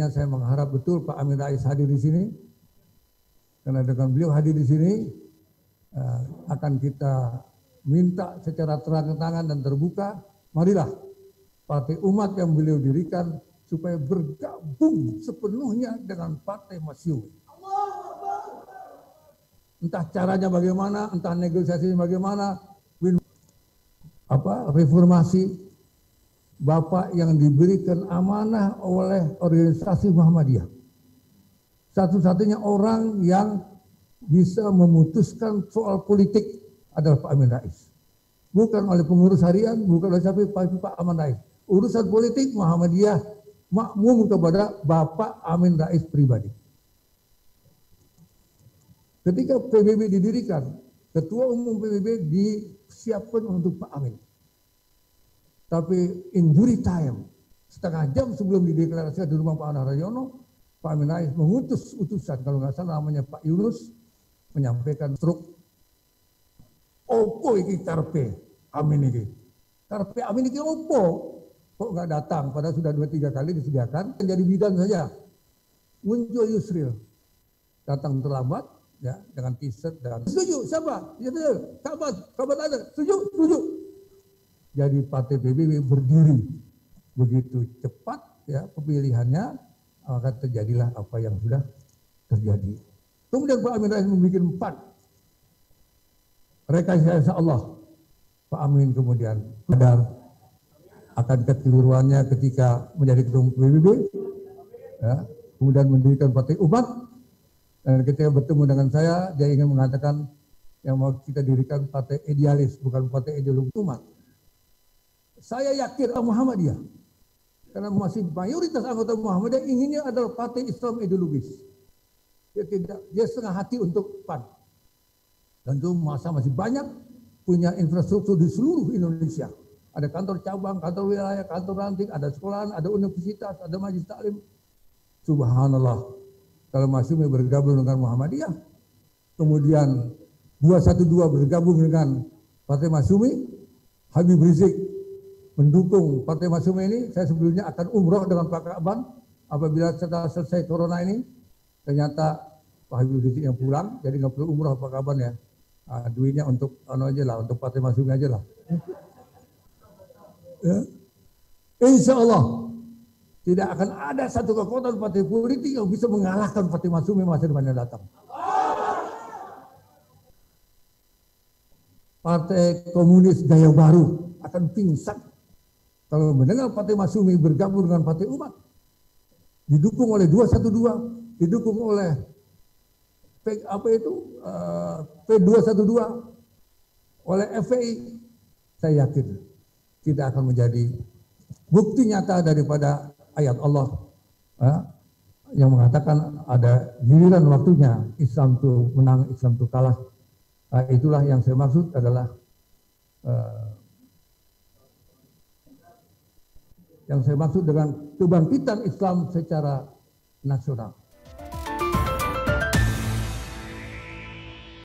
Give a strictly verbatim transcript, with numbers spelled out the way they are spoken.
Tentunya saya mengharap betul Pak Amin Rais hadir di sini. Karena dengan beliau hadir di sini, akan kita minta secara terang-terangan dan terbuka, marilah Partai Umat yang beliau dirikan supaya bergabung sepenuhnya dengan Partai Masyumi. Entah caranya bagaimana, entah negosiasinya bagaimana, apa reformasi Bapak yang diberikan amanah oleh organisasi Muhammadiyah. Satu-satunya orang yang bisa memutuskan soal politik adalah Pak Amin Rais. Bukan oleh pengurus harian, bukan oleh siapa, Pak Amin Rais. Urusan politik Muhammadiyah makmum kepada Bapak Amin Rais pribadi. Ketika P B B didirikan, Ketua Umum P B B disiapkan untuk Pak Amin. Tapi in due time, setengah jam sebelum dideklarasikan di rumah Pak Anwar Rayono, Pak Amin Rais mengutus utusan, kalau nggak salah namanya Pak Yunus, menyampaikan truk opo iki karpe Amin iki. Karpe Amin iki opo? Kok nggak datang? Padahal sudah dua tiga kali disediakan. Jadi bidan saja. Muncul Yusril. Datang terlambat, ya, dengan t-shirt dan setuju siapa? Ya betul. Kabar, kabar ada. Setuju, setuju. Jadi Partai P B B berdiri begitu cepat, ya, pemilihannya, maka terjadilah apa yang sudah terjadi. Kemudian Pak Amin Rais membuat empat rekayasa Allah. Pak Amin kemudian sadar akan kekeliruannya ketika menjadi ketua P B B, ya, kemudian mendirikan Partai Umat, dan ketika bertemu dengan saya, dia ingin mengatakan yang mau kita dirikan partai idealis, bukan partai ideologi umat. Saya yakin Muhammadiyah, karena masih mayoritas anggota Muhammadiyah inginnya adalah partai Islam ideologis. Dia tidak, dia setengah hati untuk P A N. Dan itu masa masih banyak punya infrastruktur di seluruh Indonesia. Ada kantor cabang, kantor wilayah, kantor ranting, ada sekolahan, ada universitas, ada majelis taklim. Subhanallah, kalau Masyumi bergabung dengan Muhammadiyah, kemudian dua satu dua bergabung dengan Partai Masyumi, Habib Rizik mendukung Partai Masyumi ini, saya sebelumnya akan umroh dengan Pak Ka'ban apabila setelah selesai corona ini. Ternyata Pak Habib Rizik yang pulang, jadi nggak perlu umroh Pak Ka'ban ya. Nah, duitnya untuk ano aja lah, untuk Partai Masyumi aja lah. Ya. Insya Allah tidak akan ada satu kekuatan partai politik yang bisa mengalahkan Partai Masyumi masa depan yang datang. Partai Komunis Gaya Baru akan pingsan kalau mendengar Partai Masyumi bergabung dengan Partai Umat, didukung oleh dua satu dua, didukung oleh P, apa itu uh, P dua satu dua, oleh F P I, saya yakin kita akan menjadi bukti nyata daripada ayat Allah, uh, yang mengatakan ada giliran waktunya Islam itu menang, Islam itu kalah. Uh, itulah yang saya maksud adalah uh, yang saya maksud dengan kebangkitan Islam secara nasional.